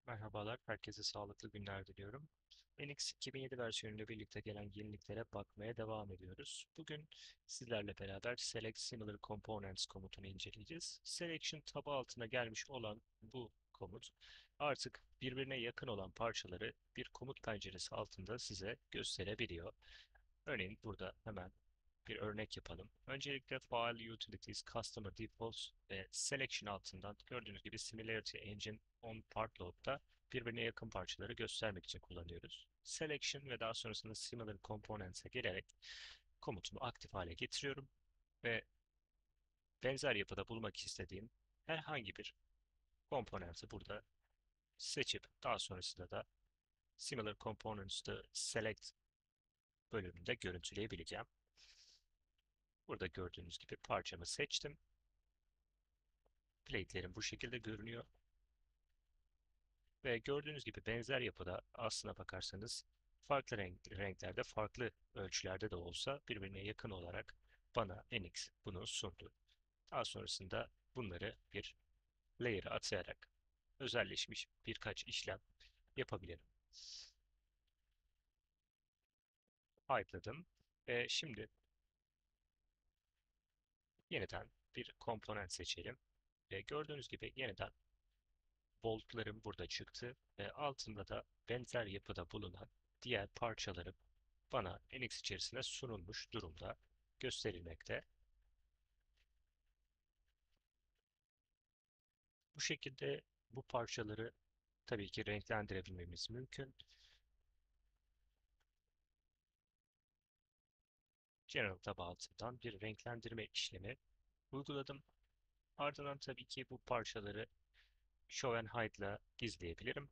Merhabalar, herkese sağlıklı günler diliyorum. NX 2007 versiyonuyla birlikte gelen yeniliklere bakmaya devam ediyoruz. Bugün sizlerle beraber Select Similar Components komutunu inceleyeceğiz. Selection tabu altına gelmiş olan bu komut artık birbirine yakın olan parçaları bir komut penceresi altında size gösterebiliyor. Örneğin burada hemen bir örnek yapalım. Öncelikle File Utilities Customer Defaults ve Selection altından gördüğünüz gibi Similarity Engine on Part Load'da birbirine yakın parçaları göstermek için kullanıyoruz. Selection ve daha sonrasında Similar Components'e gelerek komutumu aktif hale getiriyorum ve benzer yapıda bulmak istediğim herhangi bir komponenti burada seçip daha sonrasında da Similar Components'te Select bölümünde görüntüleyebileceğim. Burada gördüğünüz gibi parçamı seçtim. Plate'lerim bu şekilde görünüyor. Ve gördüğünüz gibi benzer yapıda aslına bakarsanız farklı renklerde, farklı ölçülerde de olsa birbirine yakın olarak bana NX bunu sundu. Daha sonrasında bunları bir layer'a atayarak özelleşmiş birkaç işlem yapabilirim. Hype'ladım ve şimdi yeniden bir komponent seçelim. Ve gördüğünüz gibi yeniden boltlarım burada çıktı ve altında da benzer yapıda bulunan diğer parçalarım bana NX içerisinde sunulmuş durumda gösterilmekte. Bu şekilde bu parçaları tabii ki renklendirebilmemiz mümkün. General tab altından bir renklendirme işlemi uyguladım. Ardından tabii ki bu parçaları Show and Hide ile gizleyebilirim.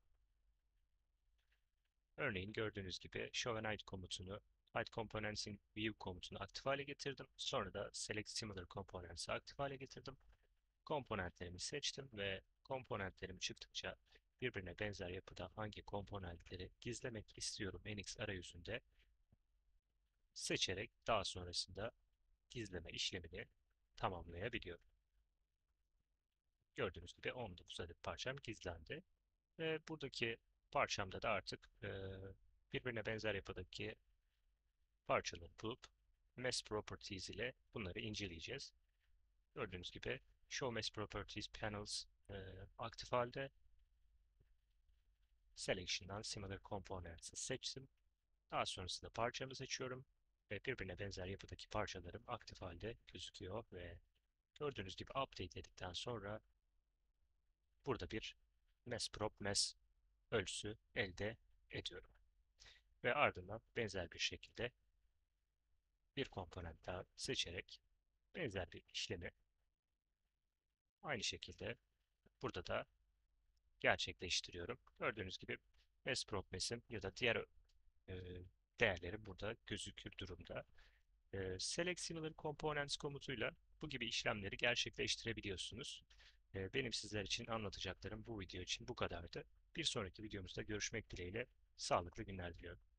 Örneğin gördüğünüz gibi Show and Hide komutunu, Hide Components in View komutunu aktif hale getirdim. Sonra da Select Similar Components'i aktif hale getirdim. Komponentlerimi seçtim ve komponentlerim çıktıkça birbirine benzer yapıda hangi komponentleri gizlemek istiyorum NX arayüzünde seçerek daha sonrasında gizleme işlemini tamamlayabiliyorum. Gördüğünüz gibi 19 adet parçam gizlendi ve buradaki parçamda da artık birbirine benzer yapıdaki parçaları bulup Mesh Properties ile bunları inceleyeceğiz. Gördüğünüz gibi Show Mesh Properties Panels aktif halde. Selection'dan Similar Components'ı seçtim. Daha sonrasında parçamı seçiyorum ve birbirine benzer yapıdaki parçalarım aktif halde gözüküyor ve gördüğünüz gibi update dedikten sonra burada bir Mesh ölçüsü elde ediyorum. Ve ardından benzer bir şekilde bir komponent daha seçerek benzer bir işlemi aynı şekilde burada da gerçekleştiriyorum. Gördüğünüz gibi Mesh'im ya da diğer e, değerleri burada gözükür durumda. Select Similar Components komutuyla bu gibi işlemleri gerçekleştirebiliyorsunuz. Benim sizler için anlatacaklarım bu video için bu kadardı. Bir sonraki videomuzda görüşmek dileğiyle sağlıklı günler diliyorum.